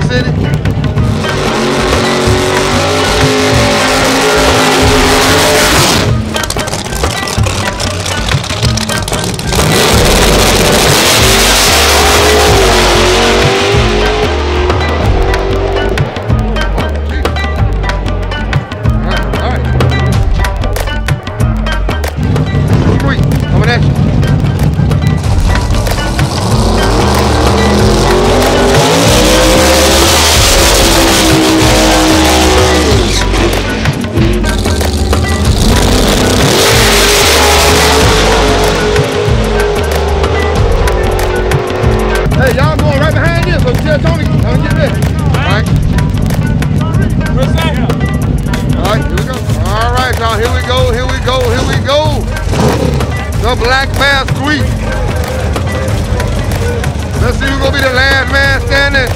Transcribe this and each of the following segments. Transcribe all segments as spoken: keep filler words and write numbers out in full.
City. Here we go, here we go, here we go. The black bear Squeak. Let's see who's gonna be the last man standing.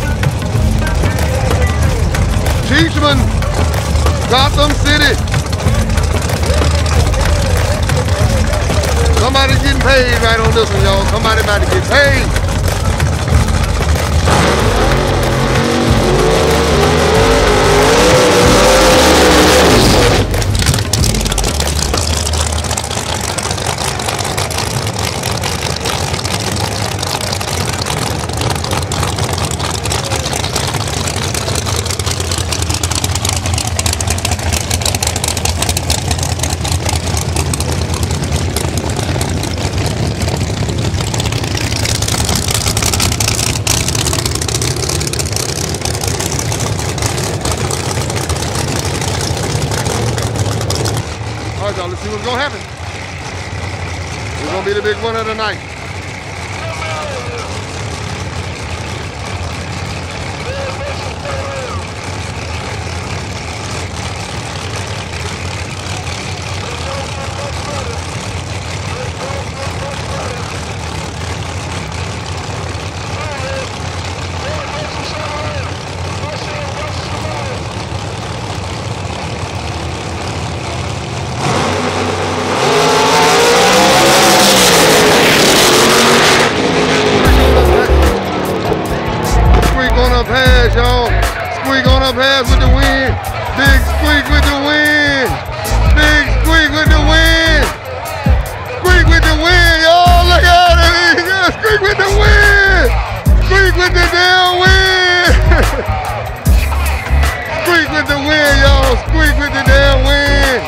Teachman, Gotham City. Somebody's getting paid right on this one, y'all. Somebody about to get paid. All right, y'all, let's see what's gonna happen. Who's gonna be the big winner tonight? Y'all, Squeak on up pass with the win. Big Squeak with the win. Big Squeak with the win. Squeak with the win, y'all. Look at it. Squeak with the win. Squeak with the damn win. Squeak with the win, y'all. Squeak with the damn win.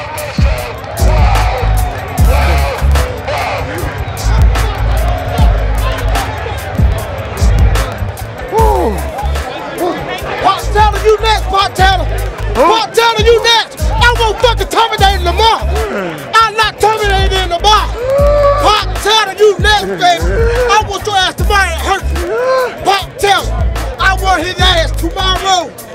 You next, Pot Taylor. Pot Taylor, you next. I won't fucking terminate in the bar. I'm not terminating in the bar. Pot Taylor, you next, baby. I want your ass tomorrow. It hurts. Pot Taylor, I want his ass tomorrow.